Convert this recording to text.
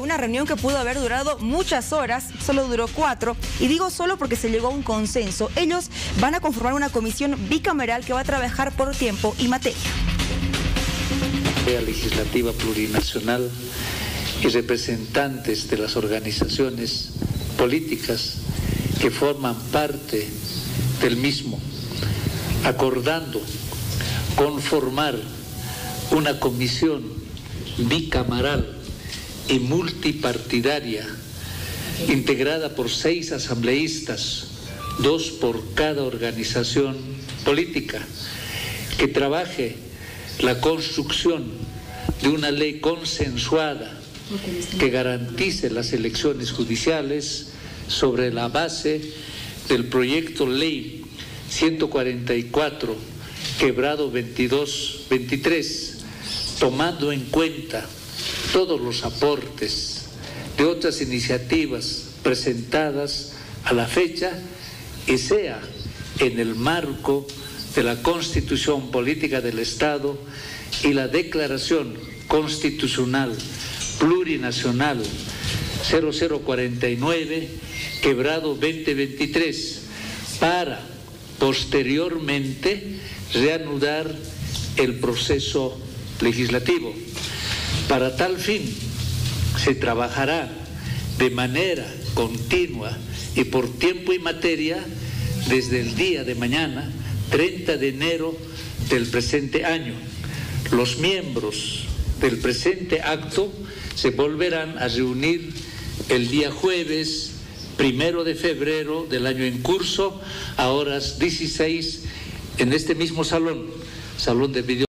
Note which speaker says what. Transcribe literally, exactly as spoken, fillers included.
Speaker 1: una reunión que pudo haber durado muchas horas, solo duró cuatro, y digo solo porque se llegó a un consenso. Ellos van a conformar una comisión bicameral que va a trabajar por tiempo y materia.
Speaker 2: Legislativa plurinacional y representantes de las organizaciones políticas que forman parte del mismo, acordando conformar una comisión bicameral y multipartidaria integrada por seis asambleístas, dos por cada organización política, que trabaje la construcción de una ley consensuada que garantice las elecciones judiciales sobre la base del proyecto ley ciento cuarenta y cuatro, quebrado veintidós veintitrés, tomando en cuenta todos los aportes de otras iniciativas presentadas a la fecha y sea en el marco de la Constitución Política del Estado y la Declaración Constitucional Plurinacional cero cero cuarenta y nueve, quebrado veinte veintitrés, para posteriormente reanudar el proceso legislativo. Para tal fin, se trabajará de manera continua y por tiempo y materia desde el día de mañana, treinta de enero del presente año. Los miembros del presente acto se volverán a reunir el día jueves, primero de febrero del año en curso, a horas dieciséis, en este mismo salón, salón de video.